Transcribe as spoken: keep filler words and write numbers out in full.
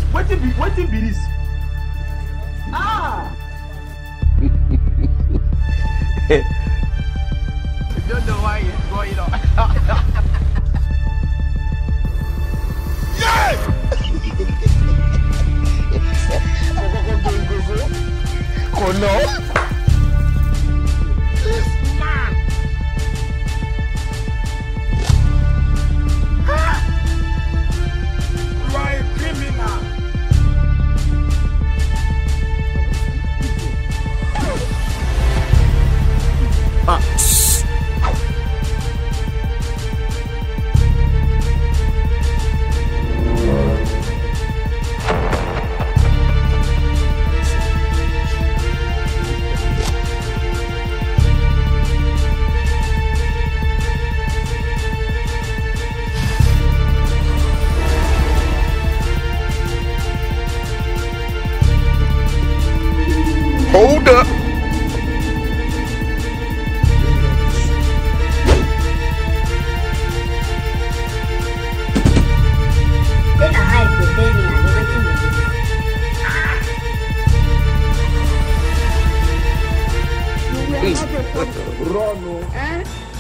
What be what be this? Ah! I don't know why it's going on. Yes! Oh no! This man! Ah! You are a criminal! Ah! Hold up. Take a hike with baby and everything. Run, eh?